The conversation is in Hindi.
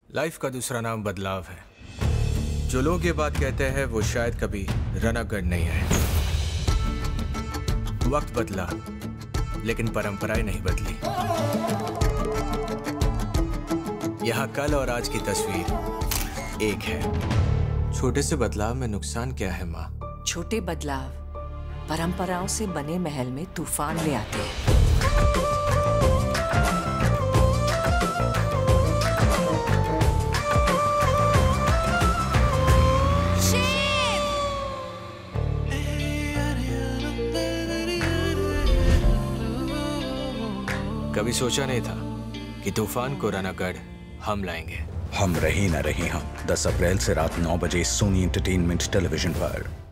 लाइफ का दूसरा नाम बदलाव है। जो लोग ये बात कहते हैं वो शायद कभी रनागढ़ नहीं आए। वक्त बदला लेकिन परंपराएं नहीं बदली। यहाँ कल और आज की तस्वीर एक है। छोटे से बदलाव में नुकसान क्या है माँ? छोटे बदलाव परंपराओं से बने महल में तूफान ले आते हैं। कभी सोचा नहीं था कि तूफान को रनागढ़ हम लाएंगे। हम रही न रही हम 10 अप्रैल से रात 9 बजे सोनी एंटरटेनमेंट टेलीविजन पर।